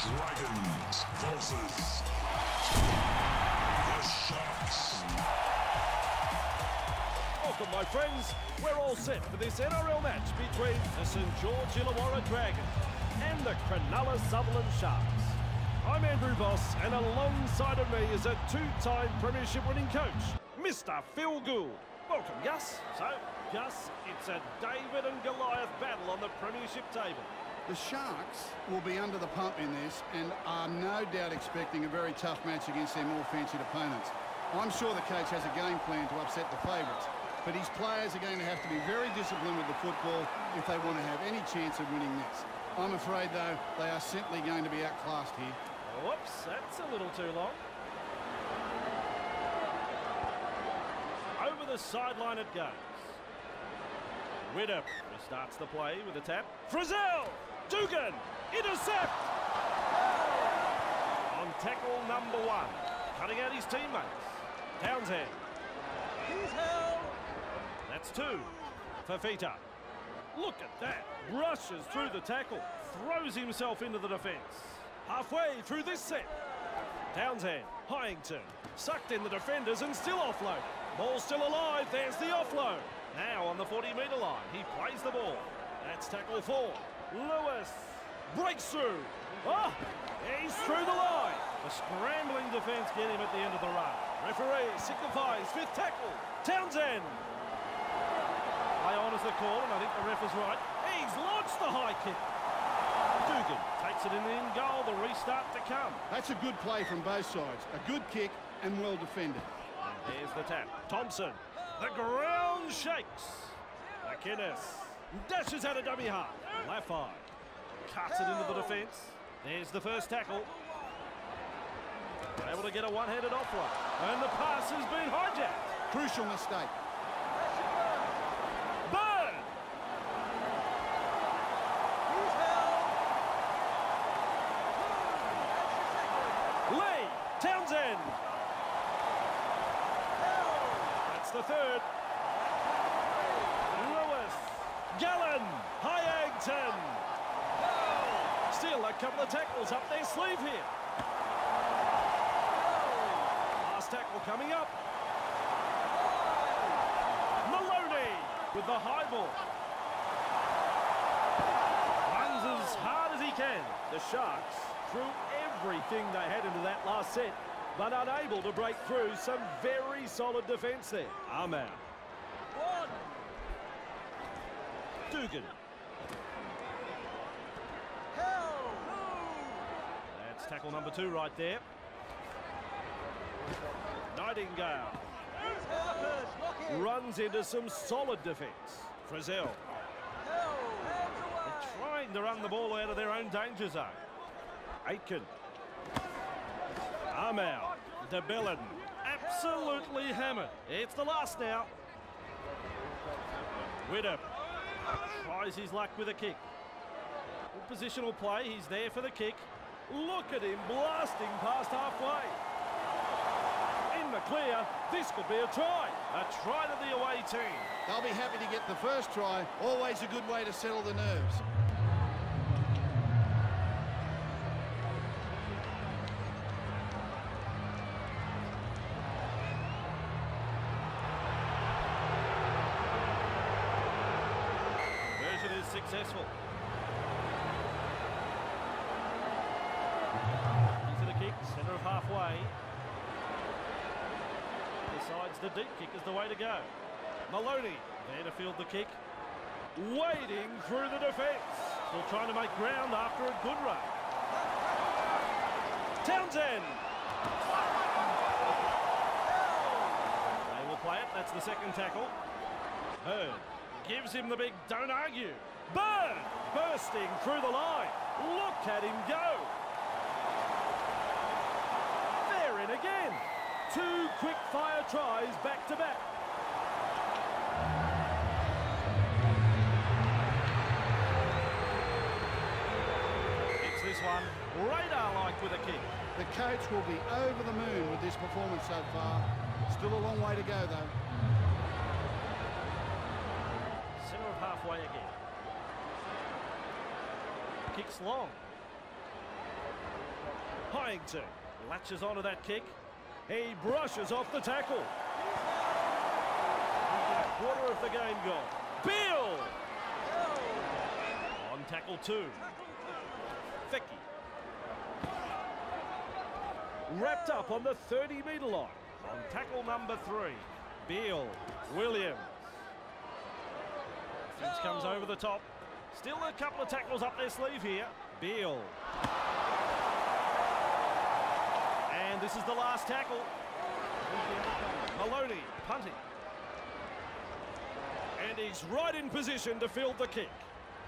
Dragons versus the Sharks. Welcome, my friends. We're all set for this NRL match between the St George Illawarra Dragons and the Cronulla Sutherland Sharks. I'm Andrew Voss, and alongside of me is a two-time premiership winning coach, Mr. Phil Gould. Welcome, Gus. So, Gus, it's a David and Goliath battle on the premiership table. The Sharks will be under the pump in this and are no doubt expecting a very tough match against their more fancied opponents. I'm sure the coach has a game plan to upset the favourites, but his players are going to have to be very disciplined with the football if they want to have any chance of winning this. I'm afraid, though, they are simply going to be outclassed here. Whoops, that's a little too long. Over the sideline it goes. Widdop restarts the play with a tap. Frizzell! Dugan! Intercept! On tackle number one. Cutting out his teammates. Townsend. He's held! That's two. Fafita. Look at that. Rushes through the tackle. Throws himself into the defence. Halfway through this set. Townsend. Hyington. Sucked in the defenders and still offloaded. Ball still alive. There's the offload. Now on the 40-metre line, he plays the ball. That's tackle four. Lewis breaks through. Oh, he's through the line. The scrambling defence get him at the end of the run. Referee signifies fifth tackle. Townsend. Play on as the call, and I think the ref is right. He's launched the high kick. Dugan takes it in goal. The restart to come. That's a good play from both sides. A good kick and well defended. And there's the tap. Thompson. The ground shakes. McInnes dashes out a dummy half. Laffey cuts it into the defence. There's the first tackle. Able to get a one-handed offload. And the pass has been hijacked. Crucial mistake. Bird! Lee! Townsend! That's the third. Lewis! Gallen! Hyangton! Still a couple of tackles up their sleeve here. Last tackle coming up. Maloney with the high ball. Runs as hard as he can. The Sharks threw everything they had into that last set, but unable to break through. Some very solid defence there. Armour. Dugan. That's tackle number two right there. Nightingale. Runs into some solid defence. Frizzell. They're trying to run the ball out of their own danger zone. Aitken. Armour. De Belin. Absolutely hammered. It's the last now. Widdop. Tries his luck with a kick. Good positional play. He's there for the kick. Look at him blasting past halfway. In the clear. This could be a try. A try to the away team. They'll be happy to get the first try. Always a good way to settle the nerves. Conversion is successful. Into the kick, centre of halfway. Decides the deep kick is the way to go. Maloney there to field the kick. Wading through the defence. Still trying to make ground after a good run. Townsend. They will play it. That's the second tackle. Bird gives him the big don't argue. Bird bursting through the line. Look at him go. They're in again. Two quick-fire tries back-to-back. It's this one, radar-like with a kick. The coach will be over the moon with this performance so far. Still a long way to go, though. Centre of halfway again. Kicks long. Hyington latches onto that kick. He brushes off the tackle. Quarter of the game gone. Beal! On tackle 2. Vicky. Wrapped up on the 30-metre line. On tackle number 3. Beal. Williams. Finch comes over the top. Still a couple of tackles up their sleeve here. Beal. And this is the last tackle. Maloney punting. And he's right in position to field the kick.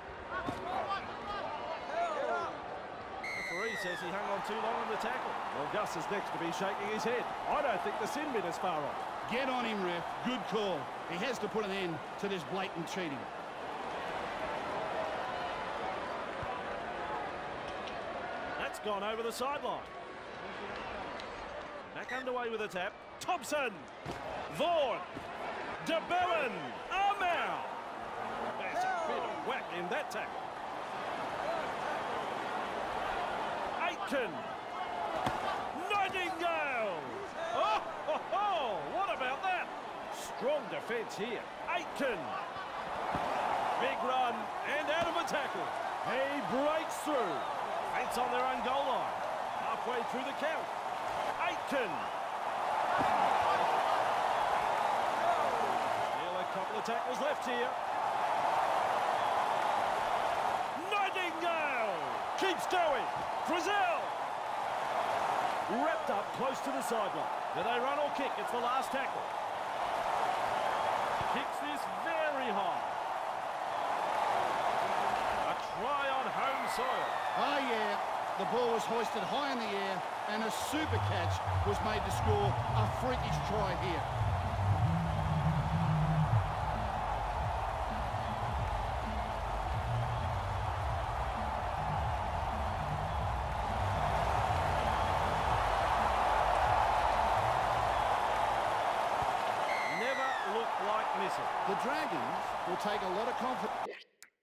Referee says he hung on too long on the tackle. Well, Gus is next to be shaking his head. I don't think the sin bin is far off. Get on him, ref. Good call. He has to put an end to this blatant cheating. That's gone over the sideline. Back underway with a tap. Thompson. Vaughan. De Bellen. Armour. There's a bit of whack in that tackle. Aitken. Nightingale. Oh, what about that? Strong defence here. Aitken. Big run and out of a tackle. He breaks through. Fence on their own goal line. Halfway through the count. Aitken. Still a couple of tackles left here. Nightingale keeps going. Frizzell. Wrapped up close to the sideline. Do they run or kick? It's the last tackle. Kicks this very high. A try on home soil. Oh, yeah. The ball was hoisted high in the air and a super catch was made to score a freakish try here. Never looked like missing. The Dragons will take a lot of confidence.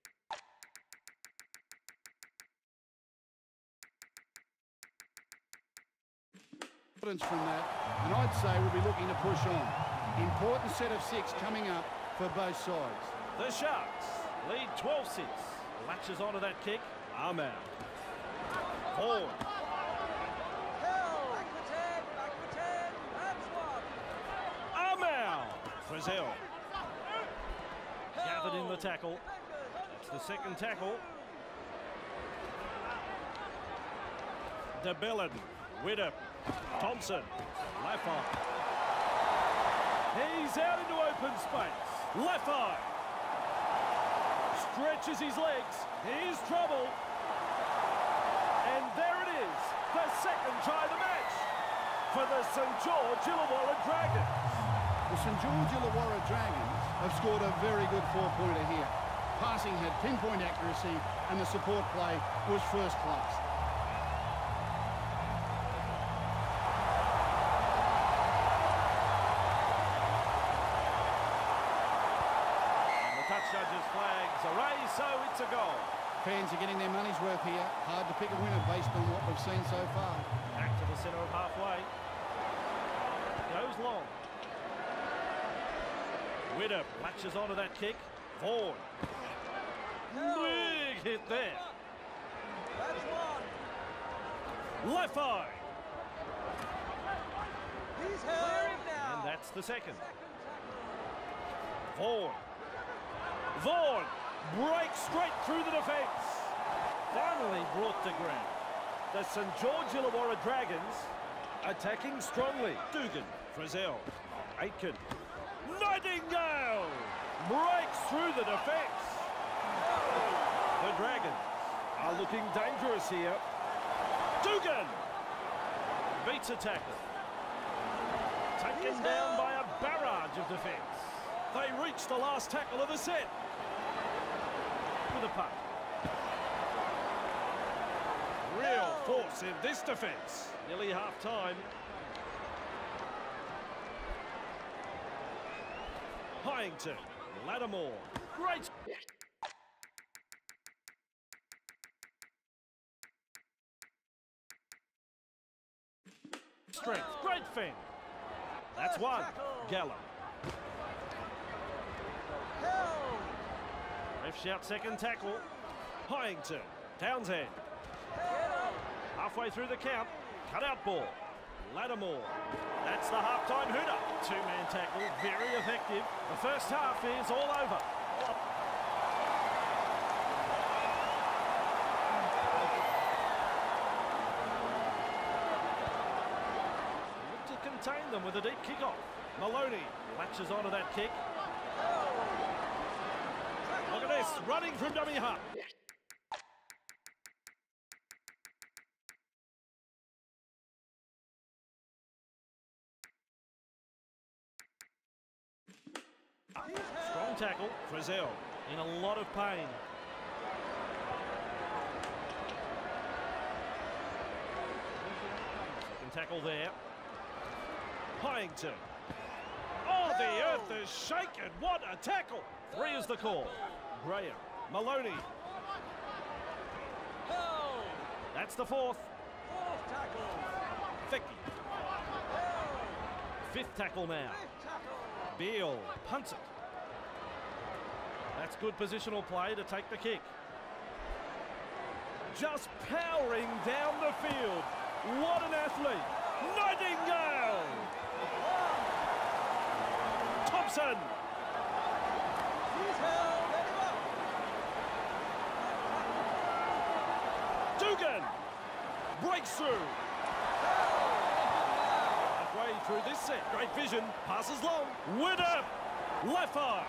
From that, and I'd say we'll be looking to push on. Important set of 6 coming up for both sides. The Sharks lead 12-6. Latches onto that kick. Armour. Forward. Armour. Frizzell. Gathered in the tackle. That's the second tackle. De Bellen. Widdop. Thompson. Laffey. He's out into open space. Laffey. Stretches his legs. Here's trouble. And there it is. The second try of the match for the St George Illawarra Dragons. The St George Illawarra Dragons have scored a very good 4-pointer here. Passing had pinpoint accuracy and the support play was first class. Judges' flags are raised, so it's a goal. Fans are getting their money's worth here. Hard to pick a winner based on what we've seen so far. Back to the centre of halfway. Goes long. Widdop latches onto that kick. Vaughan. Big hit there. That's one. Laffey. He's held. And that's the second. Vaughan. Vaughan breaks straight through the defence. Finally brought to ground. The St George Illawarra Dragons attacking strongly. Dugan, Frizzell, Aitken. Nightingale breaks through the defence. The Dragons are looking dangerous here. Dugan beats a tackle. Taken down by a barrage of defence. They reach the last tackle of the set. With a punt. Real force in this defence. Nearly half time. Hyington, Lattimore, great. Strength, great fend. That's one. Gallo. Ref shouts second tackle. Hyington. Townsend. Halfway through the count. Cut out ball. Lattimore. That's the half-time hooter. Two-man tackle, very effective. The first half is all over. Look to contain them with a deep kick-off. Maloney latches onto that kick. Look at this, running from dummy half. Strong tackle, Frizzell in a lot of pain. Second tackle there. Hyington. Oh, the earth is shaken. What a tackle. 3 is the call. Graham. Maloney. That's the fourth. Fourth tackle. Vicky. Fifth tackle now. Beale punts it. That's good positional play to take the kick. Just powering down the field. What an athlete. Nightingale. Thompson. He's held. Let him up. Dugan. Breaks through. Halfway through this set. Great vision. Passes long. Winner. Left eye.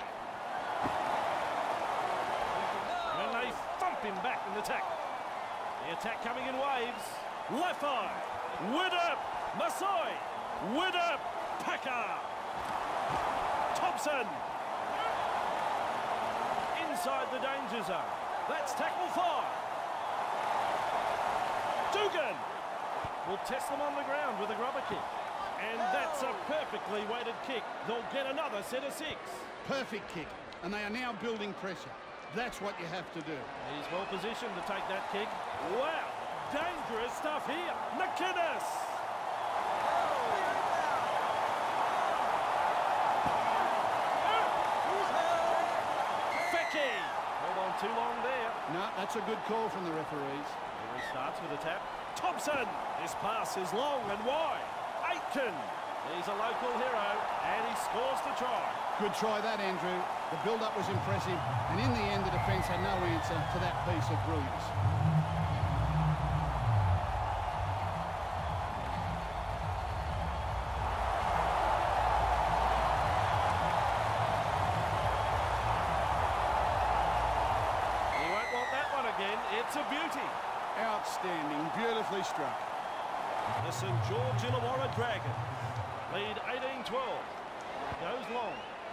And they thump him back in the tackle. The attack coming in waves. Left eye. Winner. Masoi. Winner. Packer. Thompson. Inside the danger zone. That's tackle 5. Dugan will test them on the ground with a grubber kick. And that's a perfectly weighted kick. They'll get another set of 6. Perfect kick, and they are now building pressure. That's what you have to do. He's well positioned to take that kick. Wow, dangerous stuff here. McInnes. Fecky. Hold on too long there. No, that's a good call from the referees. He restarts with a tap. Thompson. This pass is long and wide. Aitken. He's a local hero, and he scores the try. Good try that, Andrew. The build-up was impressive, and in the end, the defence had no answer to that piece of brilliance. You won't want that one again. It's a beauty. Outstanding, beautifully struck. The St George Illawarra Dragons lead 18-12. Goes long.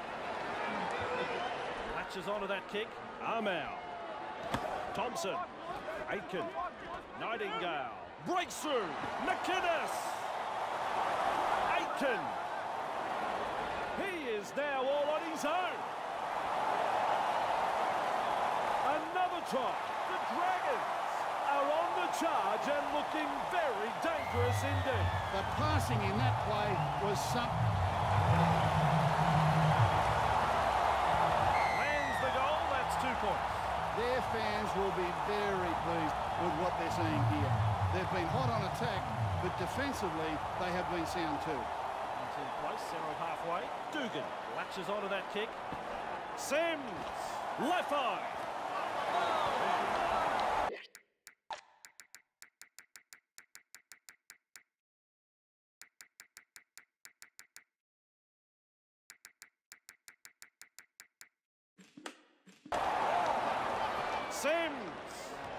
Latches onto that kick. Armour. Thompson. Aitken. Nightingale. Breaks through. McInnes. Aitken. He is now all on his own. Another try. The Dragons are on the charge and looking very dangerous indeed. The passing in that play was something. Lands the goal, that's 2 points. Their fans will be very pleased with what they're seeing here. They've been hot on attack, but defensively, they have been sound too. Into place, center of halfway. Dugan latches onto that kick. Sims. Left eye. Sims.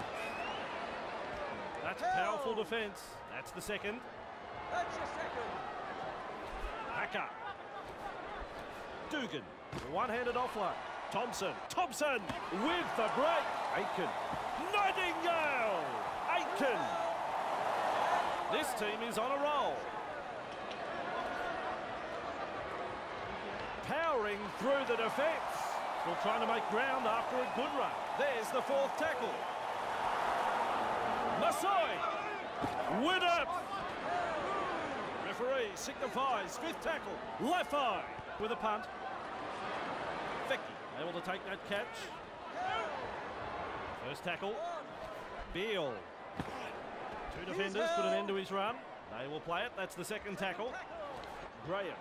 That's powerful defence. That's the second. That's your second. Packer. Dugan. One-handed offload. Thompson. Thompson with the break. Aitken. Nightingale. Aitken. This team is on a roll. Powering through the defence. Still trying to make ground after a good run. There's the 4th tackle. Masoi. Winner. Referee signifies fifth tackle. Lefo with a punt. Vicky able to take that catch. First tackle. Beal. Two defenders put an end to his run. They will play it. That's the second tackle. Graham.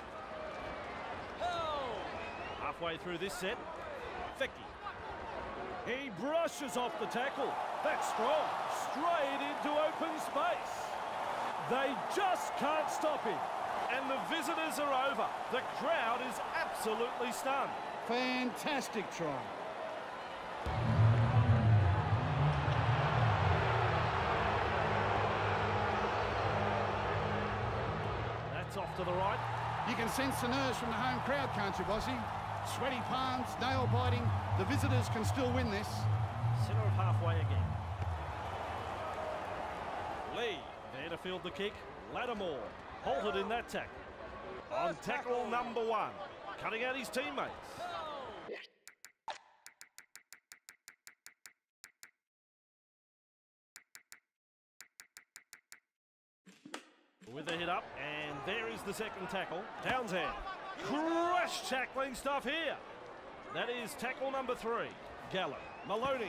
Halfway through this set. Vicky. He brushes off the tackle. That's strong. Straight into open space. They just can't stop him. And the visitors are over. The crowd is absolutely stunned. Fantastic try. That's off to the right. You can sense the nerves from the home crowd, can't you, Bossy? Sweaty palms, nail biting. The visitors can still win this. Centre of halfway again. Lee there to field the kick. Lattimore halted in that tackle. On tackle number 1. Cutting out his teammates. With the hit up, and there is the second tackle. Townsend. Crash tackling stuff here. That is tackle number 3. Gallo. Maloney.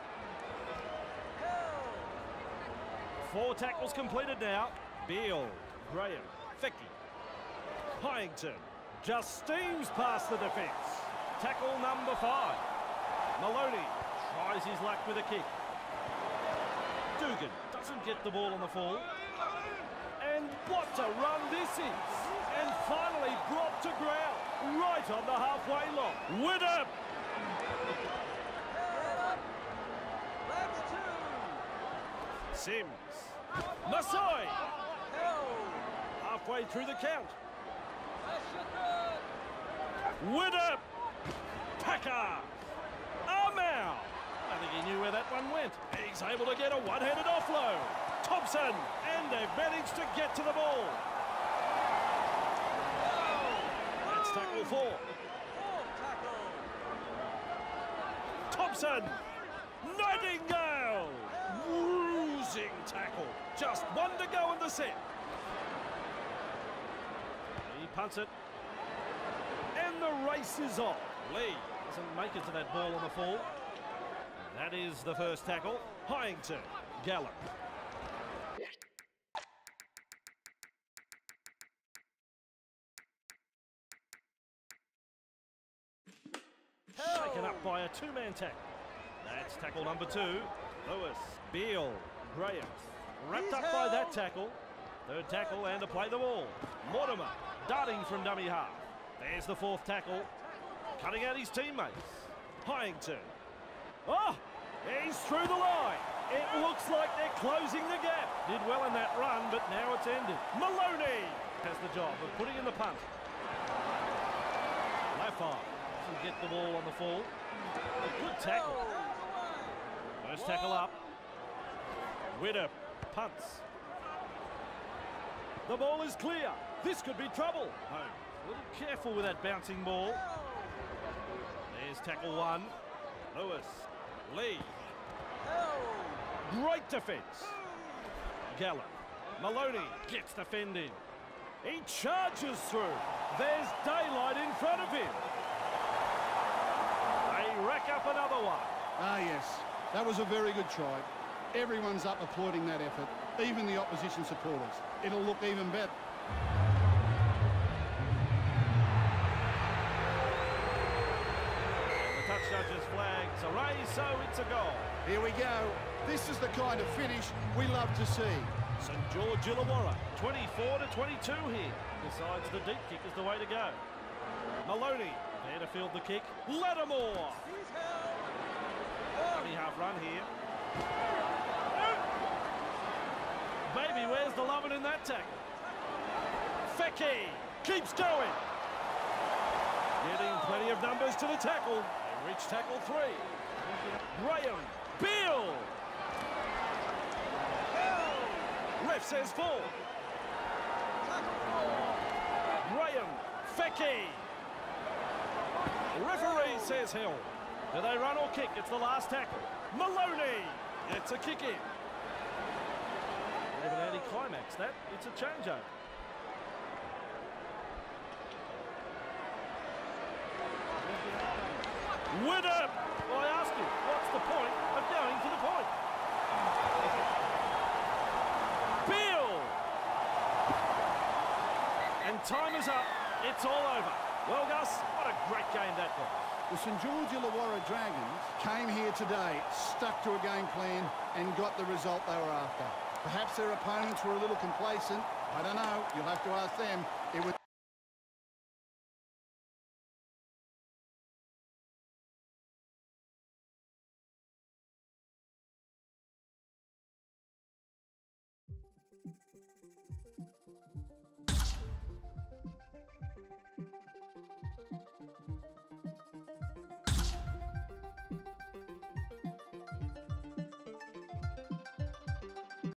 4 tackles completed now. Beal. Graham. Vicky. Hyington. Just steams past the defence. Tackle number 5. Maloney tries his luck with a kick. Dugan doesn't get the ball on the fall. And what a run this is. And finally brought to ground. Right on the halfway line. Widder. That's 2. Sims. Masai. Halfway through the count. That's your third. Widder. Packer. Amau. I think he knew where that one went. He's able to get a one-handed offload. Thompson. And they've managed to get to the ball. That's tackle 4. Fourth tackle. Thompson. Nightingale. Bruising tackle. Just 1 to go in the set. He punts it. And the race is on. Lee doesn't make it to that ball on the fall. That is the first tackle. Hyington. Gallo. Shaken up by a 2-man tackle. That's tackle number 2. Lewis. Beal. Graham. Wrapped up by that tackle. Third tackle and to play the ball. Mortimer darting from dummy half. There's the 4th tackle. Cutting out his teammates. Hyington. Oh! He's through the line. It looks like they're closing the gap. Did well in that run, but now it's ended. Maloney has the job of putting in the punt. Lafar doesn't get the ball on the fall. A good tackle. First tackle up. Widder punts. The ball is clear. This could be trouble. Holmes a little careful with that bouncing ball. There's tackle 1. Lewis. Lee. Great defence. Gallo. Maloney gets defended. He charges through. There's daylight in front of him. They rack up another one. Ah, yes. That was a very good try. Everyone's up applauding that effort, even the opposition supporters. It'll look even better. The touch judge's flags are raised, so it's a goal. Here we go. This is the kind of finish we love to see. St George Illawarra, 24-22 here. Decides the deep kick is the way to go. Maloney there to field the kick. Lattimore. Dummy half run here. Baby, where's the lovin' in that tackle? Fecky keeps going. Getting plenty of numbers to the tackle. They reach tackle 3. Graham. Beal. Ref says 4. Graham. Fecky. Referee says held. Do they run or kick? It's the last tackle. Maloney gets a kick in. Bit of an anti-climax that. It's a changeover. Winner! Well, I ask you, what's the point of going to the point? Beal! And time is up. It's all over. Well, Gus, what a great game that was. The St George Illawarra Dragons came here today, stuck to a game plan and got the result they were after. Perhaps their opponents were a little complacent. I don't know. You'll have to ask them. It was